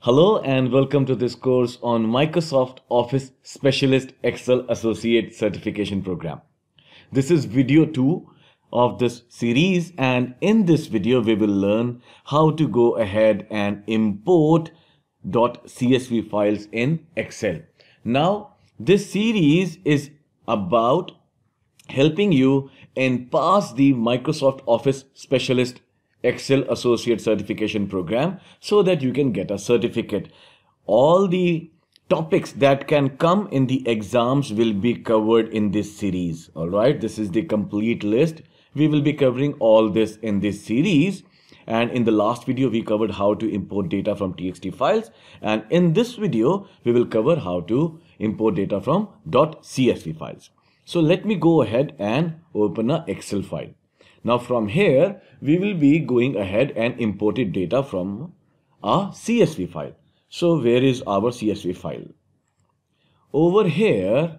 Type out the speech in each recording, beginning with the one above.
Hello and welcome to this course on Microsoft Office Specialist Excel Associate Certification Program. This is video 2 of this series, and in this video we will learn how to go ahead and import .csv files in Excel. Now this series is about helping you in pass the Microsoft Office Specialist Excel Associate Certification Program so that you can get a certificate. All the topics that can come in the exams will be covered in this series. All right, this is the complete list. We will be covering all this in this series. And in the last video, we covered how to import data from TXT files. And in this video, we will cover how to import data from .csv files. So let me go ahead and open an Excel file. Now from here, we will be going ahead and importing data from a CSV file. So where is our CSV file? Over here,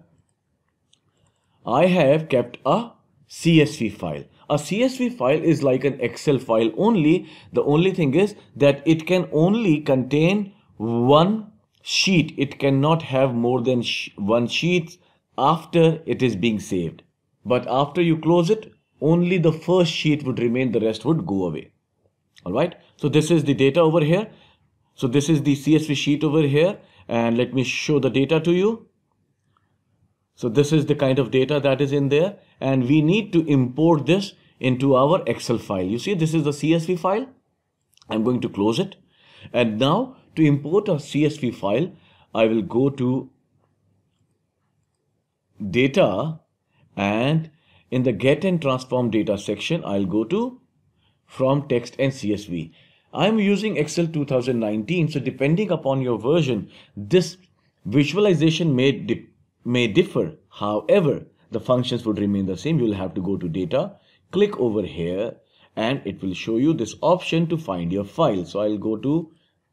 I have kept a CSV file. A CSV file is like an Excel file only. The only thing is that it can only contain one sheet. It cannot have more than one sheet after it is being saved. But after you close it, only the first sheet would remain, the rest would go away. All right. So this is the data over here. So this is the CSV sheet over here. And let me show the data to you. So this is the kind of data that is in there. And we need to import this into our Excel file. You see, this is the CSV file. I'm going to close it. And now to import a CSV file, I will go to Data, and in the Get and Transform Data section, I'll go to From Text and CSV. I'm using Excel 2019, so depending upon your version, this visualization may differ. However, the functions would remain the same. You'll have to go to Data, click over here, and it will show you this option to find your file. So I'll go to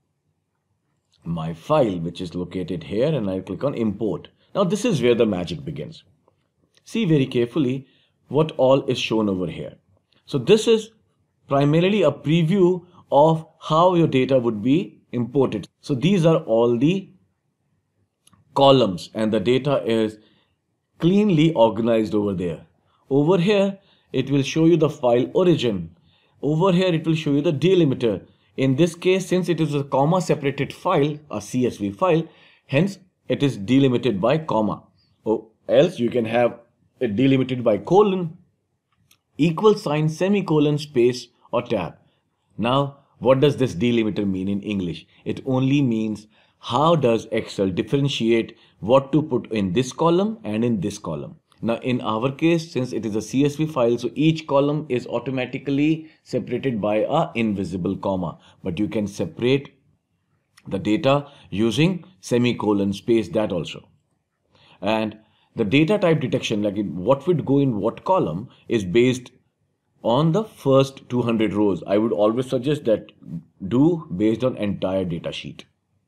my file, which is located here, and I'll click on Import. Now this is where the magic begins. See very carefully what all is shown over here. So this is primarily a preview of how your data would be imported. So these are all the columns and the data is cleanly organized over there. Over here, it will show you the file origin. Over here, it will show you the delimiter. In this case, since it is a comma separated file, a CSV file, hence it is delimited by comma. Or else you can have it delimited by colon, equal sign, semicolon, space, or tab. Now, what does this delimiter mean in English? It only means how does Excel differentiate what to put in this column and in this column. Now, in our case, since it is a CSV file, so each column is automatically separated by an invisible comma. But you can separate the data using semicolon, space, that also. And the data type detection, like what would go in what column, is based on the first 200 rows. I would always suggest that do based on entire data sheet.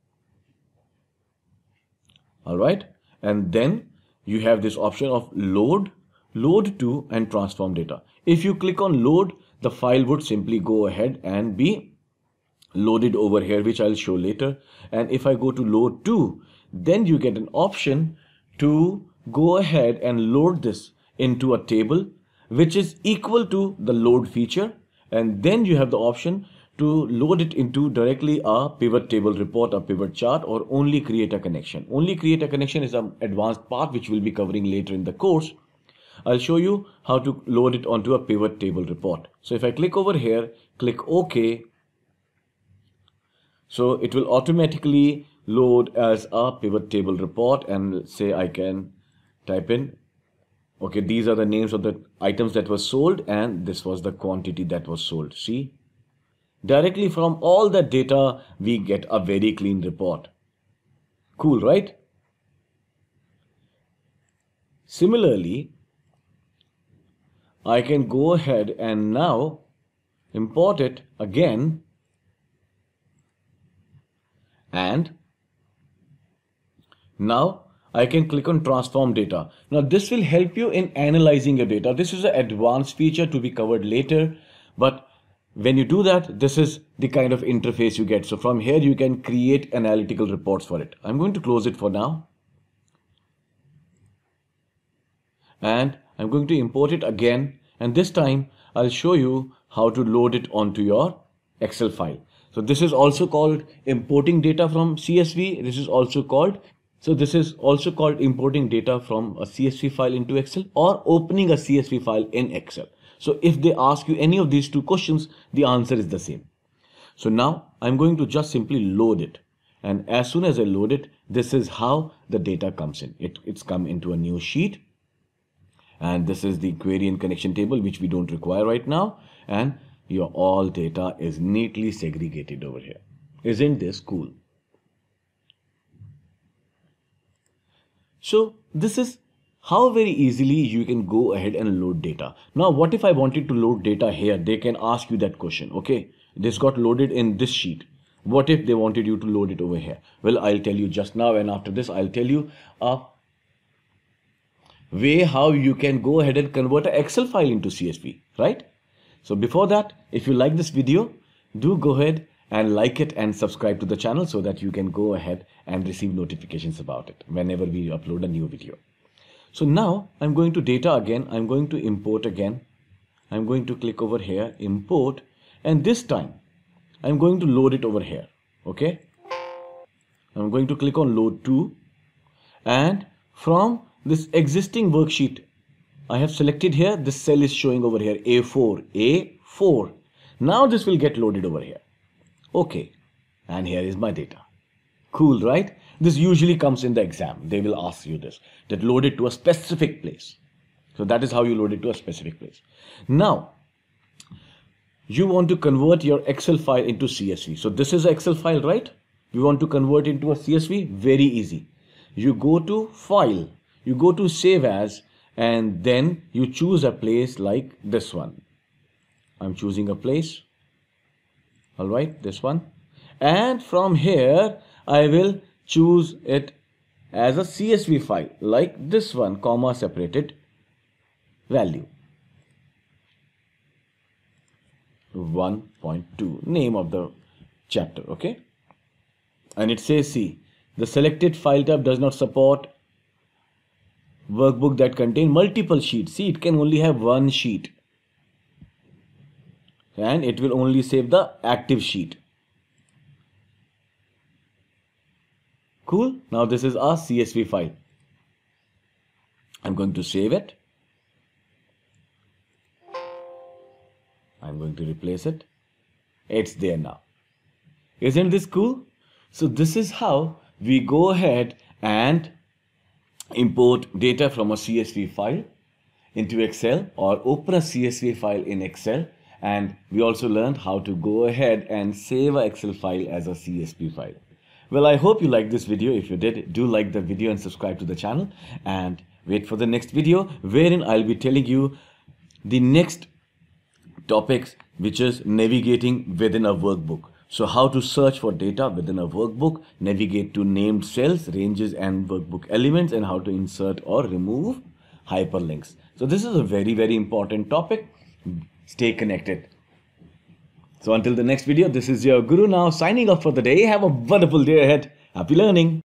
All right. And then you have this option of load to, and transform data. If you click on load, the file would simply go ahead and be loaded over here, which I'll show later. And if I go to load to, then you get an option to go ahead and load this into a table, which is equal to the load feature. And then you have the option to load it into directly a pivot table report, a pivot chart, or only create a connection. Only create a connection is an advanced part which we'll be covering later in the course. I'll show you how to load it onto a pivot table report. So if I click over here, click OK. So it will automatically load as a pivot table report, and say I can type in, okay, these are the names of the items that were sold and this was the quantity that was sold. See, directly from all that data, we get a very clean report. Cool, right? Similarly, I can go ahead and now import it again. And now I can click on transform data. Now this will help you in analyzing your data. This is an advanced feature to be covered later, but when you do that, this is the kind of interface you get. So from here, you can create analytical reports for it. I'm going to close it for now. And I'm going to import it again. And this time, I'll show you how to load it onto your Excel file. So this is also called importing data from CSV. This is also called importing data from a CSV file into Excel, or opening a CSV file in Excel. So if they ask you any of these two questions, the answer is the same. So now I'm going to just simply load it. And as soon as I load it, this is how the data comes in. It's come into a new sheet. And this is the query and connection table, which we don't require right now. And your all data is neatly segregated over here. Isn't this cool? So this is how very easily you can go ahead and load data. Now, what if I wanted to load data here? They can ask you that question. Okay, this got loaded in this sheet. What if they wanted you to load it over here? Well, I'll tell you just now, and after this, I'll tell you a way how you can go ahead and convert an Excel file into CSV, right? So before that, if you like this video, do go ahead and like it and subscribe to the channel so that you can go ahead and receive notifications about it whenever we upload a new video. So now I'm going to data again. I'm going to import again. I'm going to click over here, import, and this time I'm going to load it over here. Okay. I'm going to click on load to, and from this existing worksheet I have selected here, this cell is showing over here, A4. Now this will get loaded over here. Okay. And here is my data. Cool, right? This usually comes in the exam. They will ask you this, that load it to a specific place. So that is how you load it to a specific place. Now, you want to convert your Excel file into CSV. So this is an Excel file, right? You want to convert into a CSV? Very easy. You go to File, you go to Save As, and then you choose a place like this one. I'm choosing a place. All right, this one. And from here, I will choose it as a CSV file like this one, comma separated value 1.2, name of the chapter. Okay. And it says, see, the selected file type does not support workbook that contain multiple sheets. See, it can only have one sheet, and it will only save the active sheet. Cool. Now this is our CSV file. I'm going to save it. I'm going to replace it. It's there now. Isn't this cool? So this is how we go ahead and import data from a CSV file into Excel, or open a CSV file in Excel. And we also learned how to go ahead and save an Excel file as a CSV file. Well, I hope you liked this video. If you did, do like the video and subscribe to the channel, and wait for the next video wherein I'll be telling you the next topics, which is navigating within a workbook. So how to search for data within a workbook, navigate to named cells, ranges and workbook elements, and how to insert or remove hyperlinks. So this is a very, very important topic. Stay connected. So until the next video, this is your Guru now signing off for the day. Have a wonderful day ahead. Happy learning.